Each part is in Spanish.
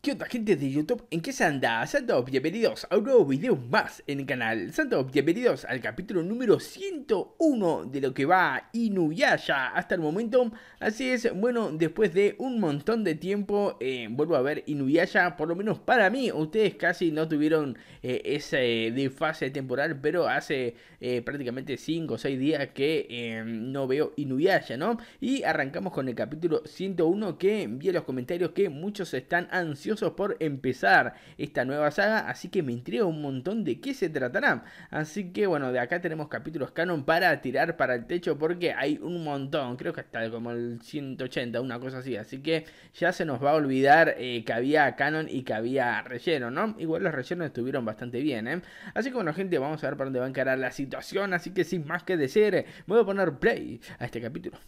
¿Qué onda, gente de YouTube? ¿En qué se anda? Santos, bienvenidos a un nuevo video más en el canal. Santos, bienvenidos al capítulo número 101 de lo que va Inuyasha hasta el momento. Así es, bueno, después de un montón de tiempo vuelvo a ver Inuyasha, por lo menos para mí. Ustedes casi no tuvieron ese desfase temporal, pero hace prácticamente 5 o 6 días que no veo Inuyasha, ¿no? Y arrancamos con el capítulo 101 que vi en los comentarios que muchos están ansiosos por empezar esta nueva saga, así que me intriga un montón de qué se tratará. Así que bueno, de acá tenemos capítulos canon para tirar para el techo porque hay un montón, creo que hasta como el 180, una cosa así, así que ya se nos va a olvidar que había canon y que había relleno, ¿no? Igual los rellenos estuvieron bastante bien, ¿eh? Así que bueno, gente, vamos a ver para dónde va a encarar la situación, así que sin más que decir, voy a poner play a este capítulo.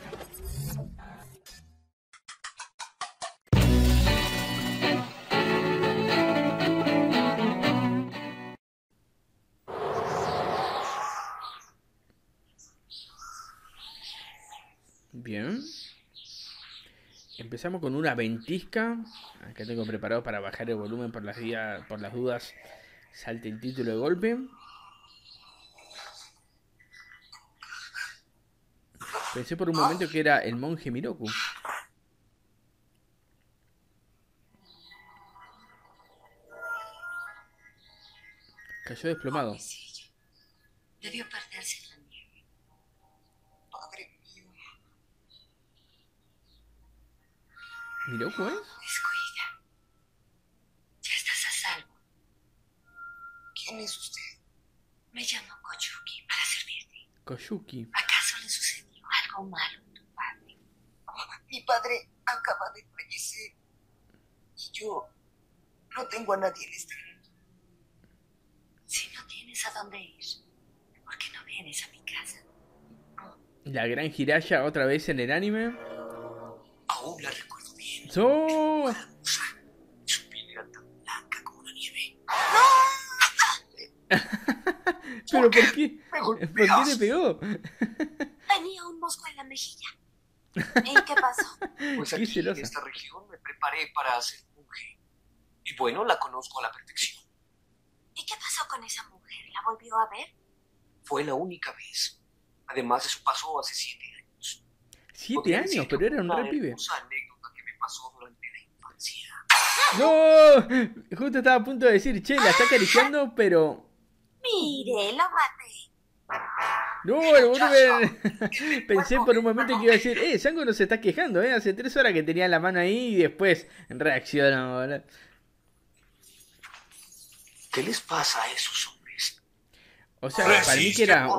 Bien. Empezamos con una ventisca. Acá tengo preparado para bajar el volumen por las dudas. Salte el título de golpe. Pensé por un momento que era el monje Miroku. Cayó desplomado. Debió perderse en la nieve. Padre mío. ¿Miroku es? Descuida. Ya estás a salvo. ¿Quién es usted? Me llamo Koyuki para servirte. Koyuki. ¿Acaso le sucedió algo malo a tu padre? Mi padre acaba de fallecer. Y yo no tengo a nadie en este mundo. Si no tienes a dónde ir, ¿por qué no vienes a mi casa? La gran Hiraya otra vez en el anime. Aún la recuerdo bien. ¡Oh! Su piel era tan blanca como la nieve. ¿Pero por qué? ¿Por qué le pegó? Tenía un mosco en la mejilla. ¿Y qué pasó? Pues aquí en esta región me preparé para ser monje. Y bueno, la conozco a la perfección. ¿Y qué pasó con esa mujer? ¿La volvió a ver? Fue la única vez. Además, eso pasó hace 7 años. 7 años, pero era un re pibe. Una anécdota que me pasó durante la infancia. ¡No! Justo estaba a punto de decir, che, la está acariciando, pero... Mire, lo maté. No, el boludo. Pensé por un momento que iba a decir, Sango no se está quejando, hace 3 horas que tenía la mano ahí y después reaccionó, boludo. ¿Qué les pasa a esos hombres? O sea, para mí que era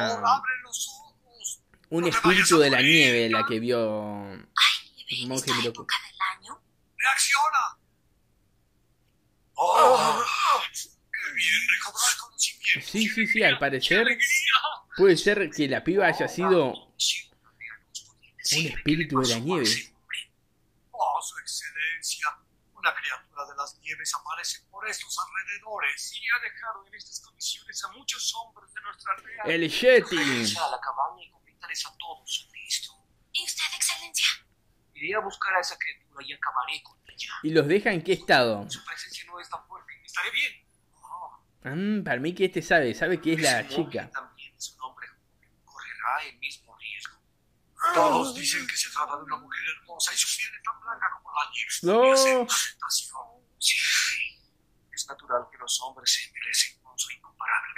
un espíritu de la nieve la que vio Monje Miroku. ¡Reacciona! ¡Oh! ¡Qué bien recobrar conocimiento! Sí, al parecer puede ser que la piba haya sido un espíritu de la nieve. ¡Oh, su excelencia! Una criatura de las nieves aparece por estos alrededores y ha dejado en estas condiciones a muchos hombres de nuestra aldea. ¡El Yeti! A la cabaña y comentarles a todos sobre esto. ¿Y usted, excelencia? Iré a buscar a esa criatura y acabaré con ella. ¿Y los deja en qué estado? Su presencia no es tan fuerte. Estaré bien. Para mí que este sabe que es la chica. También es un hombre joven. Correrá el mismo riesgo. Todos dicen que se trata de una mujer hermosa y su piel es tan blanca como la nieve. No. Sí. Es natural que los hombres se interesen por su incomparable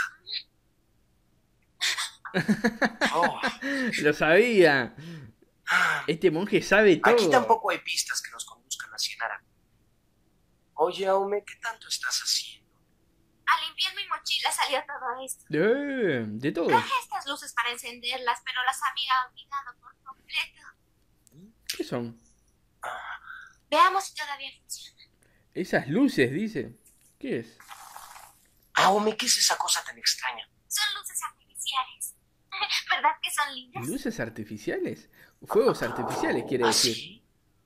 belleza. Oh. Lo sabía. Este monje sabe todo. Aquí tampoco hay pistas que nos conduzcan hacia Nara. Oye, Aume, ¿qué tanto estás haciendo? Al limpiar mi mochila salió todo esto. De todo. Traje estas luces para encenderlas, pero las había olvidado por completo. ¿Qué son? Veamos si todavía funcionan. Esas luces, dice. ¿Qué es? Aume, ¿qué es esa cosa tan extraña? Son luces artificiales. ¿Verdad que son lindas? ¿Luces artificiales? Fuegos artificiales, quiere decir. ¿Sí?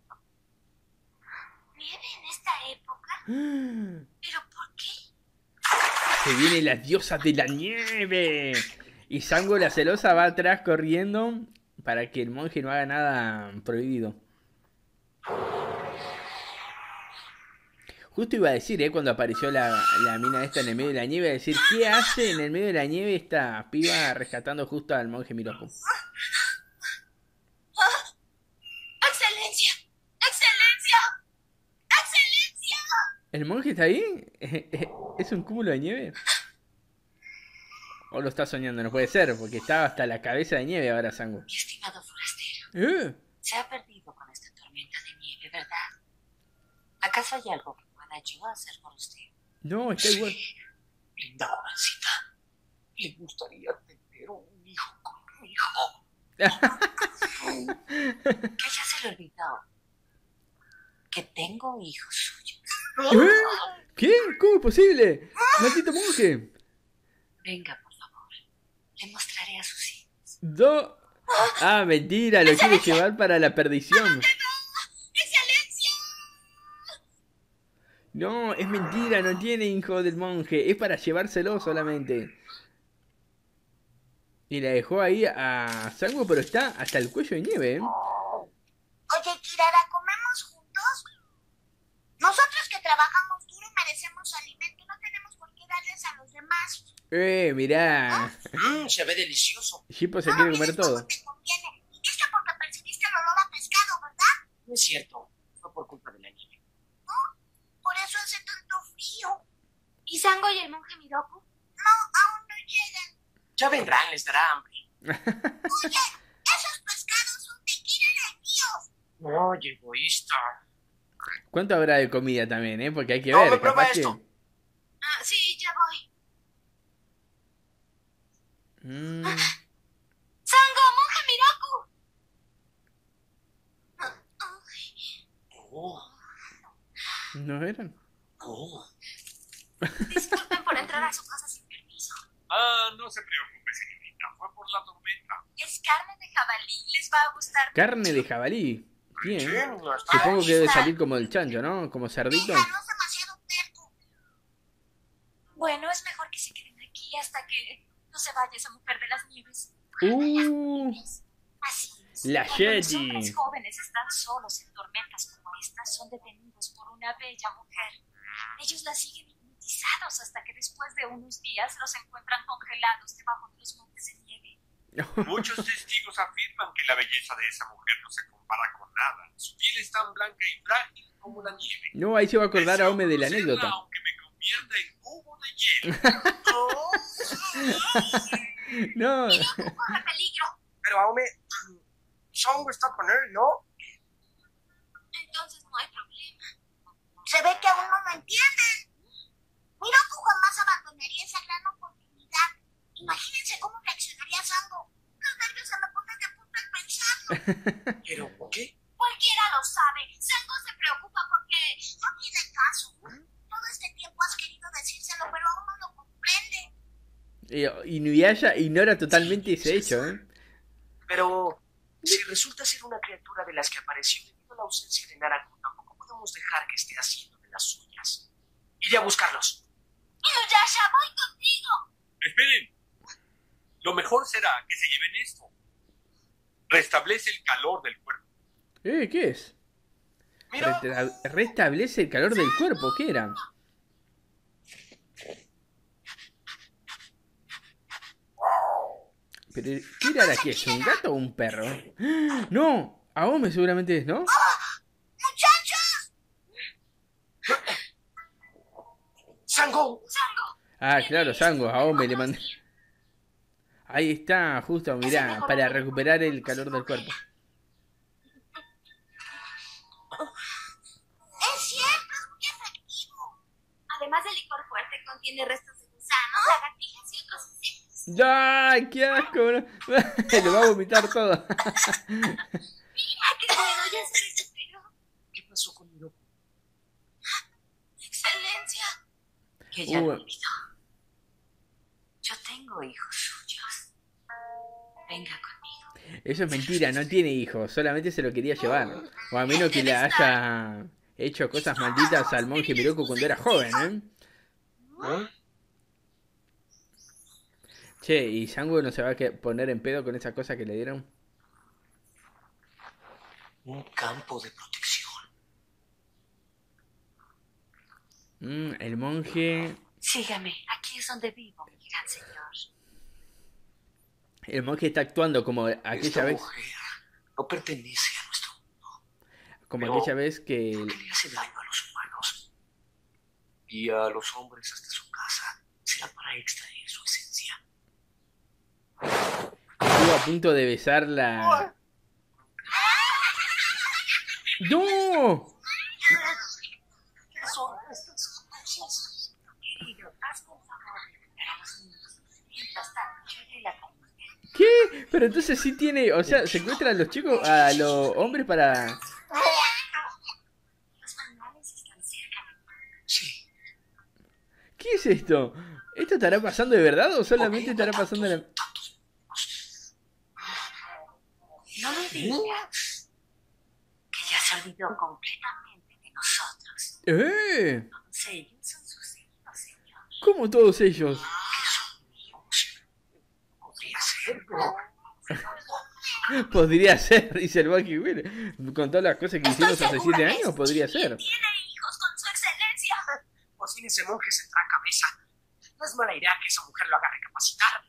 ¿Nieve en esta época? ¿Pero por qué? Se viene la diosa de la nieve. Y Sango la celosa va atrás corriendo para que el monje no haga nada prohibido. Justo iba a decir, cuando apareció la mina esta en el medio de la nieve, iba a decir, ¿qué hace en el medio de la nieve esta piba rescatando justo al monje Miroku? ¡Excelencia! ¡Excelencia! ¡Excelencia! ¿El monje está ahí? ¿Es un cúmulo de nieve? ¿O lo está soñando? No puede ser, porque estaba hasta la cabeza de nieve ahora, Sango. Mi estimado forastero, se ha perdido con esta tormenta de nieve, ¿verdad? ¿Acaso hay algo que pueda yo hacer por usted? No, está igual. Linda jovencita, le gustaría tener un hijo conmigo. Que ya se le olvidó que tengo hijos suyos. ¿Qué? ¿Cómo es posible? ¡Maldito monje! Venga, por favor. Le mostraré a sus hijos. Ah, mentira, lo quiere llevar para la perdición. ¡Excelencia! No, es mentira, no tiene hijo del monje. Es para llevárselo solamente. Y la dejó ahí a Sango, pero está hasta el cuello de nieve, ¿eh? Oye, Kirara, ¿comemos juntos? Nosotros que trabajamos duro merecemos alimento. No tenemos por qué darles a los demás. Mirá. Se ve delicioso. Shippo se quiere comer todo. Te conviene. Y esto porque percibiste el olor a pescado, ¿verdad? No es cierto. Fue por culpa de la nieve. Por eso hace tanto frío. ¿Y Sango y el monje Miroku? No, aún no llegan. Ya vendrán, les dará hambre. Oye, esos pescados son de Kirara míos. Oye, egoísta. ¿Cuánto habrá de comida también, Porque hay que No, ver. me prueba capaz esto. Ah, sí, ya voy. ¡Sango, monje Miroku! ¿No eran? Disculpen por entrar a su casa sin permiso. No se preocupe, señorita. Fue por la tormenta. Es carne de jabalí. Les va a gustar. Carne de jabalí. Bien. Sí, Supongo que debe salir como el chancho, ¿no? Como cerdito. Mira, no es demasiado terco. Bueno, es mejor que se queden aquí hasta que no se vaya esa mujer de las nieves. Así es. La Cuando los Yeti. hombres jóvenes están solos en tormentas como estas, son detenidos por una bella mujer. Ellos la siguen hipnotizados hasta que después de unos días los encuentran congelados debajo de los montes de nieve. Muchos testigos afirman que la belleza de esa mujer no se compara con nada. Su piel es tan blanca y frágil como la nieve. No, ahí se va a acordar a Ome de la Deseo anécdota. conocerla, aunque me convierta en cubo de hielo. No. ¡Corre peligro! Pero Aome, Songo está con él, ¿no? Entonces no hay problema. Se ve que aún no lo entienden. Miroku jamás abandonaría esa gran oportunidad. Imagínense cómo reaccionaría Sango. Los nervios se me ponen de punta al pensarlo. ¿Pero por qué? Cualquiera lo sabe. Sango se preocupa porque no tiene caso. Todo este tiempo has querido decírselo, pero aún no lo comprende. Inuyasha ignora totalmente ese hecho, Pero si resulta ser una criatura de las que apareció debido a la ausencia de Naraku, tampoco podemos dejar que esté haciendo de las suyas. Iré a buscarlos. Inuyasha, voy contigo. Esperen. Lo mejor será que se lleven esto. Restablece el calor del cuerpo. ¿Qué es? Mira, Restablece el calor del cuerpo, ¿qué era? Pero, ¿qué era la que es? ¿Un gato o un perro? ¡Ah! No, Aome seguramente es, ¿no? ¡Muchachos! Sango. Ah, claro, Sango, Aome le mandé. Ahí está, justo, mirá, para recuperar el calor del cuerpo. Es cierto, es muy efectivo. Además del licor fuerte, contiene restos de gusanos, lagartijas y otros insectos. ¡Ay, qué asco! ¿No? Lo va a vomitar todo. Mira, qué bueno, ya se recuperó. ¿Qué pasó con Miroku? Excelencia. Que ya lo olvidó. Yo tengo hijos suyos. Venga conmigo. Eso es mentira, no tiene hijos, solamente se lo quería llevar. O a menos que le haya hecho cosas malditas al monje Miroku cuando era joven, ¿Eh? Che, ¿y Sango no se va a poner en pedo con esa cosa que le dieron? Un campo de protección. El monje... Sígame, aquí es donde vivo, mi gran señor. El monje está actuando como aquella Esta vez... mujer no pertenece a nuestro mundo. Como Pero, aquella vez que... ¿por qué le hace daño a los humanos? Y a los hombres hasta su casa. Será para extraer su esencia. Estuvo a punto de besarla. ¡No! ¿Qué son estas cosas? Haz por favor a los niños. Mientras tanto, yo iré a la cama. ¿Qué? Pero entonces sí tiene... O sea, secuestran a los chicos, a los hombres para... Los manuales están cerca. Sí. ¿Qué es esto? ¿Esto estará pasando de verdad o solamente estará pasando en la... No me digas que ya se olvidó completamente de nosotros. Todos ellos son sus hijos, señor. ¿Cómo todos ellos? ¿Qué son míos? Podría ser. Podría ser, dice el Bucky Will. Con todas las cosas que hicimos hace 7 años, podría ser. Tiene hijos con su excelencia. Por fin ese monje se trae cabeza. No es mala idea que esa mujer lo haga recapacitar.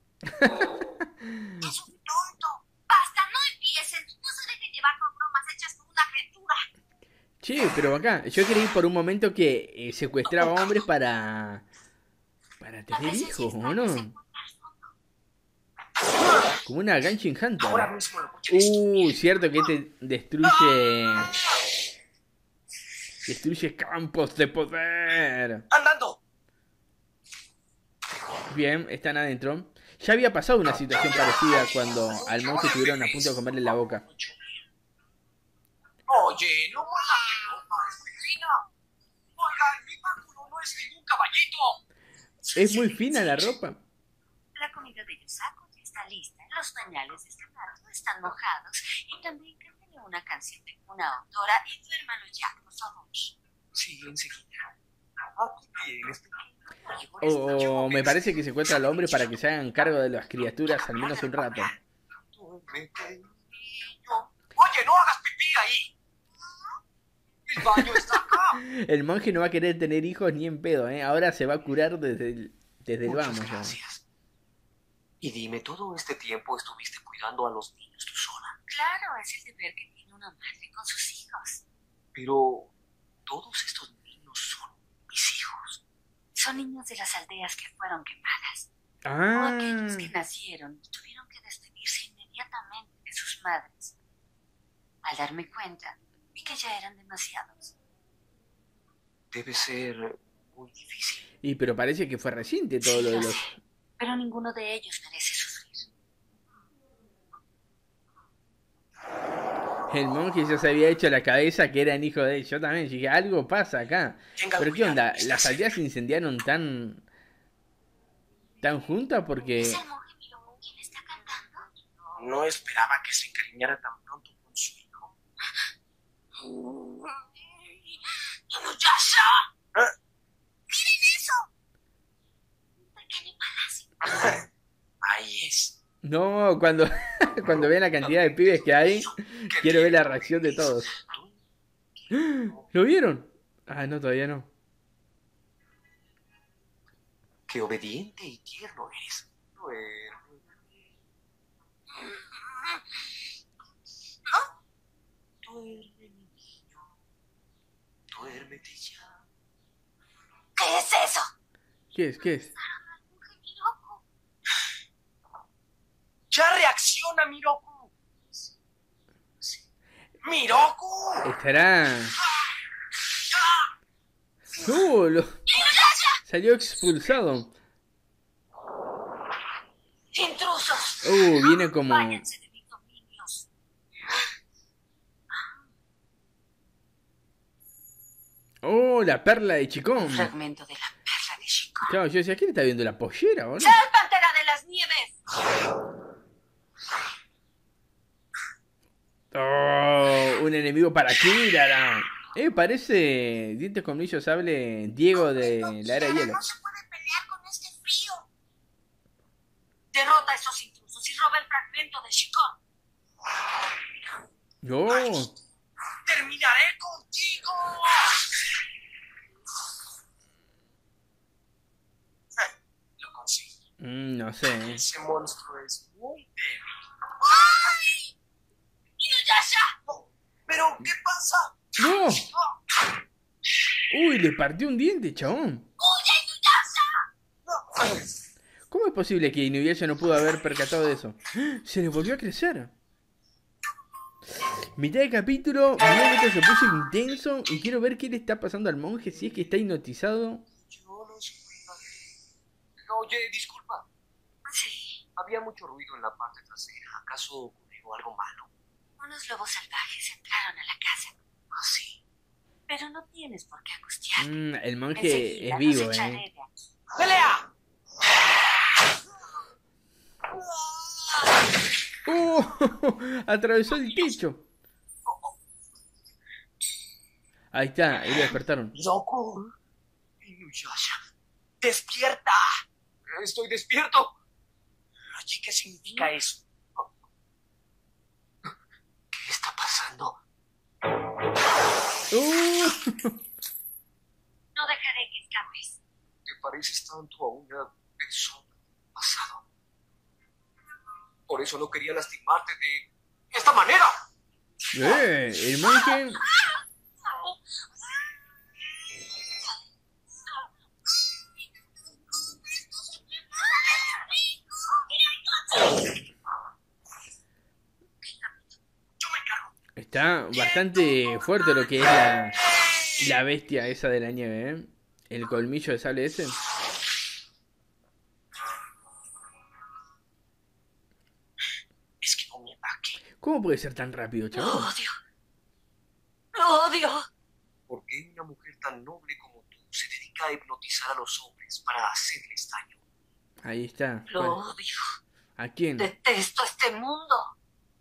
Es un tonto. Basta, no empiecen. No se dejen llevar por bromas hechas por una criatura. Che, pero acá, yo creí por un momento que secuestraba hombres para tener hijos, ¿o no? Como una Ganshin Ahora Hunter. mismo lo voy a destruir. Cierto que este destruye campos de poder. ¡Andando! Bien, están adentro. Ya había pasado una situación parecida cuando al monje estuvieron a punto de comerle la boca. Oye, no muerdas mi ropa, es muy fina. Oiga, mi báculo no es ningún caballito. Es muy fina la ropa. La comida de Yosako ya está lista. Los pañales de este gato están mojados. Y también cántale una canción de una autora y duérmalo ya, por favor. Sí, enseguida. Aquí tienes, pequeño. O me parece que secuestra al hombre para que se hagan cargo de las criaturas al menos un rato. Duérmete, niño. Oye, no hagas pipí ahí. El baño está acá. El monje no va a querer tener hijos ni en pedo, ¿eh? Ahora se va a curar desde el Muchas vamos. ¿No? gracias. Y dime, ¿todo este tiempo estuviste cuidando a los niños tú sola? Claro, es el deber que tiene una madre con sus hijos. Pero todos estos niños son mis hijos. Son niños de las aldeas que fueron quemadas. O Ah, aquellos que nacieron y tuvieron que despedirse inmediatamente de sus madres. Al darme cuenta, vi que ya eran demasiados. Debe ser muy difícil. y pero parece que fue reciente todo Sí, lo de lo los... sé, pero ninguno de ellos merece sufrir. El monje ya se había hecho la cabeza que eran hijos de él. Yo también dije, algo pasa acá. Tengan Pero qué cuidado, onda, está las aldeas se cerca. incendiaron tan juntas ¿Es porque... el monje Miromo quien está cantando? No esperaba que se encariñara tan pronto con su hijo. ¡Inuyasha! ¿Eh? ¡Miren eso! Un pequeño palacio. Ahí es. No, cuando vean la cantidad de pibes que hay, quiero ver la reacción de todos. ¿Lo vieron? Ah, no, todavía no. Qué obediente y tierno eres. Duerme. Duerme, mi niño. Duérmete ya. ¿Qué es eso? ¿Qué es? ¿Qué es? Al monje Miromo. ¡Ya reacciona, Miroku! ¡Miroku! Estará... Salió expulsado. ¡Intrusos! Viene como... Váyanse de mis dominios. La perla de Chicón. Un fragmento de la perla de Chico. Claro, yo decía, ¿quién está viendo la pollera, boludo? ¡Soy Pantera de las Nieves! Un enemigo para Kirara. Parece Dientes con Brillo Sable Diego de la Era de Hielo. No se puede pelear con este frío. Derrota a esos intrusos y roba el fragmento de Shikon. No. ¡Terminaré contigo! No sé. Ese monstruo es muy débil. ¡Ay! ¡Inuyasha! ¿Pero qué pasa? ¡No! Uy, le partió un diente, chabón. ¡Huye, Inuyasha! ¿Cómo es posible que Inuyasha no pudo haber percatado de eso? Se le volvió a crecer. Mitad de capítulo, nuevamente se puso intenso y quiero ver qué le está pasando al monje, si es que está hipnotizado. Yo no sé. Oye, disculpa. Sí, Había mucho ruido en la parte trasera. ¿Acaso ocurrió algo malo? unos lobos salvajes entraron a la casa. ¿Ah, sí? Pero no tienes por qué angustiarte. El monje Enseguida es vivo, los echaré de aquí. ¡Pelea! Atravesó el techo. Ahí está, ahí lo despertaron. ¡Loco! Inuyasha, ¡despierta! Estoy despierto. ¿Y qué significa eso? ¿Qué está pasando? No dejaré que escapes. Te pareces tanto a una persona del pasado. Por eso no quería lastimarte de esta manera. El monje... Está bastante fuerte lo que es la bestia esa de la nieve, ¿eh? El colmillo de sable ese. Es que no me ataque. ¿Cómo puede ser tan rápido, Lo chaval? odio. Lo odio. ¿Por qué una mujer tan noble como tú se dedica a hipnotizar a los hombres para hacerles daño? Ahí está. Lo Bueno, odio. ¿a quién? Detesto este mundo.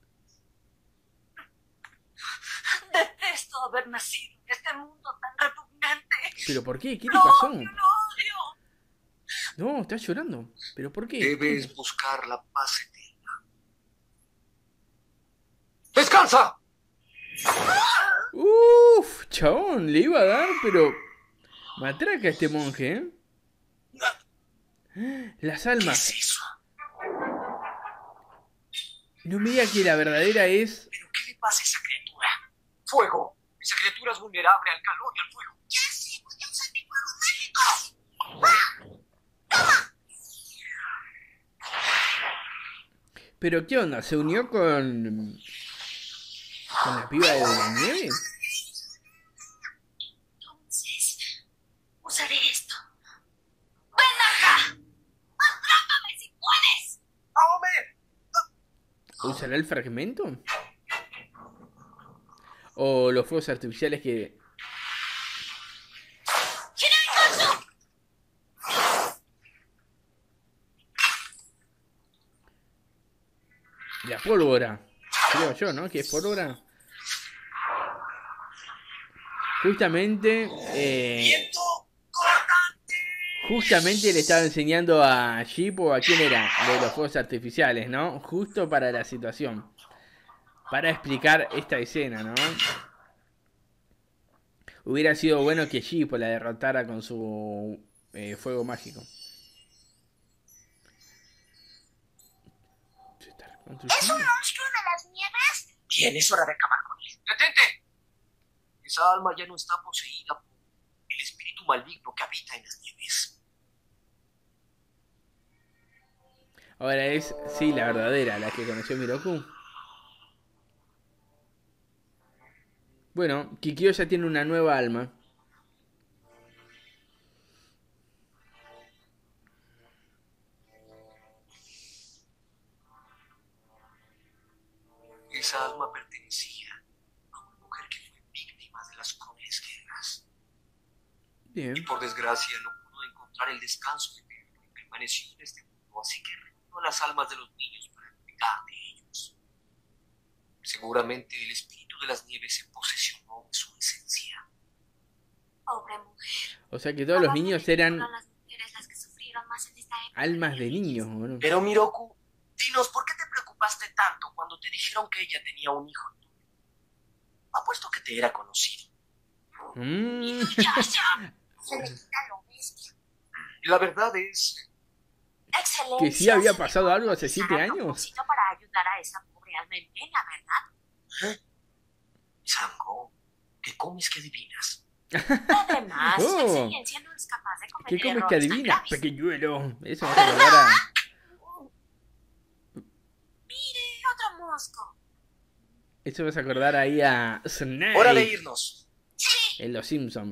Detesto haber nacido en este mundo tan repugnante. ¿Pero por qué? ¿Qué le Lo pasó? odio, lo odio. No, está llorando. ¿Pero por qué? Debes buscar la paz eterna. ¡Descansa! Uff, chabón, le iba a dar, pero... Matraca a este monje, ¿eh? Las ¿Qué almas. es eso? No me diga que la verdadera es... ¿Pero qué le pasa a esa criatura? ¡Fuego! Esa criatura es vulnerable al calor y al fuego. ¡Ya sé! ¡Voy a usar mi fuego mágico! ¿Pero qué onda? ¿Se unió con la piba de la nieve? Entonces, usaré esto. ¡Ven acá! ¡Atrápame si puedes! ¡Ahome! ¿Usará el fragmento? ¿O los fuegos artificiales que... ¡Shiraikatsu! La pólvora? Creo yo, ¿no? Que es pólvora. Justamente... ¡Viento cortante! Justamente le estaba enseñando a Jeep o a quién era de los fuegos artificiales, ¿no? Justo para la situación. Para explicar esta escena, ¿no? Hubiera sido bueno que Jeep la derrotara con su fuego mágico. ¿Es un monstruo de las nieves? Bien, es hora de acabar con él. ¡Detente! Esa alma ya no está poseída por el espíritu maligno que habita en las nieves. Ahora es, sí, la verdadera, la que conoció Miroku. Bueno, Kikyo ya tiene una nueva alma. Esa alma pertenecía a una mujer que fue víctima de las crueles guerras. Bien. Y por desgracia no pudo encontrar el descanso eterno y permaneció en este mundo, así que reunió las almas de los niños para cuidar de ellos. Seguramente el espíritu de las nieves se posesionó de su esencia. Pobre mujer. O sea que todos los niños eran Fueron las mujeres las que sufrieron más en esta época. almas de niños, ¿no? Pero Miroku, dinos, ¿por qué te preocupaste tanto cuando te dijeron que ella tenía un hijo tuyo? Apuesto que te era conocido. ¡Inuyasha! Se le quita lo bestia. La verdad es Excelencia, que sí había pasado algo hace 7 años. Para ayudar a esa pobre alma en pena, ¿verdad? Sango, ¿qué comes que adivinas? Además, la excelencia no es capaz de cometer ¿Qué comes que adivinas, pequeñuelo? Eso me ¿verdad? recordar Mire, otro mosco. Eso vas a acordar ahí a Snake. ¡Hora de irnos! Sí. En Los Simpsons.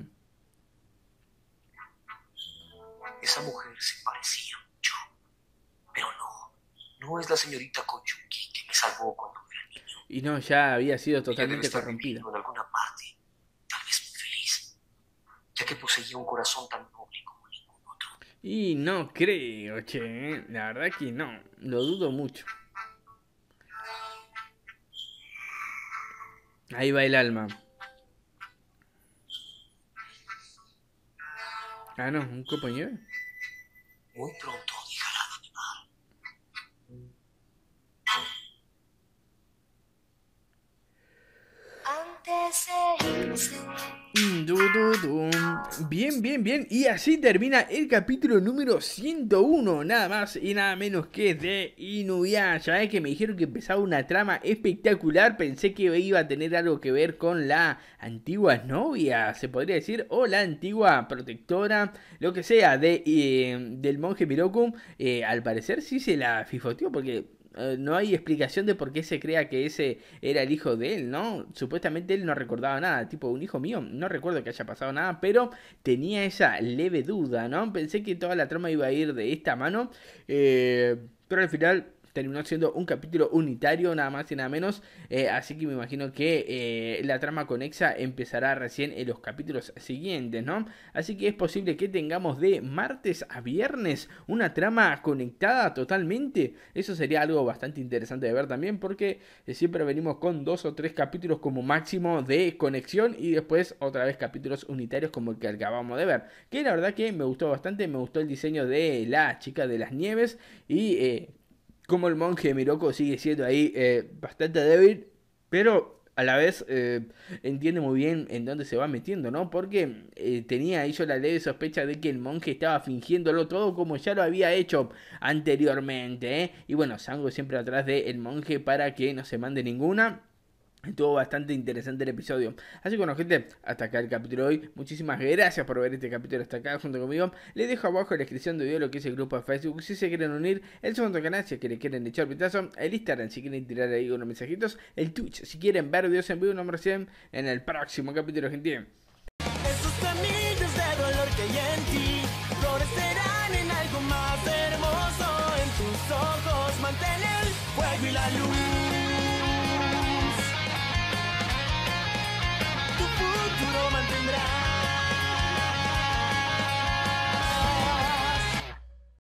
Esa mujer se parecía mucho. Pero no es la señorita Koyuki que me salvó cuando era niño. Y no, ya había sido totalmente Ella debe estar corrompida. viviendo en alguna parte, tal vez muy feliz, ya que poseía un corazón tan noble como ningún otro. Y no creo, che. La verdad que no. Lo dudo mucho. Ahí va el alma. Ah, no, un copo de nieve. Muy pronto dejará de nevar. Bien, bien, bien. Y así termina el capítulo número 101. Nada más y nada menos que de Inuyasha. Que me dijeron que empezaba una trama espectacular. Pensé que iba a tener algo que ver con la antigua novia, se podría decir, o la antigua protectora, lo que sea, del monje Miroku. Al parecer sí se la fifoteó porque no hay explicación de por qué se crea que ese era el hijo de él, ¿no? Supuestamente él no recordaba nada, tipo, un hijo mío, no recuerdo que haya pasado nada, pero tenía esa leve duda, ¿no? Pensé que toda la trama iba a ir de esta mano, pero al final terminó siendo un capítulo unitario, nada más y nada menos, así que me imagino que la trama conexa empezará recién en los capítulos siguientes, ¿no? Así que es posible que tengamos de martes a viernes una trama conectada totalmente. Eso sería algo bastante interesante de ver también, porque siempre venimos con 2 o 3 capítulos como máximo de conexión y después otra vez capítulos unitarios como el que acabamos de ver, que la verdad que me gustó bastante. Me gustó el diseño de la chica de las nieves y como el monje Miroku sigue siendo ahí bastante débil, pero a la vez entiende muy bien en dónde se va metiendo, ¿no? Porque tenía ahí yo la leve sospecha de que el monje estaba fingiéndolo todo como ya lo había hecho anteriormente, ¿eh? Y bueno, Sango siempre atrás del monje para que no se mande ninguna. Estuvo bastante interesante el episodio. Así que bueno, gente, hasta acá el capítulo de hoy. Muchísimas gracias por ver este capítulo hasta acá junto conmigo. Les dejo abajo en la descripción del video lo que es el grupo de Facebook si se quieren unir, el segundo canal si le quieren echar pitazo, el Instagram si quieren tirar ahí unos mensajitos, el Twitch si quieren ver videos en vivo, nos reciben en el próximo capítulo, gente. Esos semillas de dolor que hay en ti florecerán en algo más hermoso. En tus ojos mantén el fuego y la luz.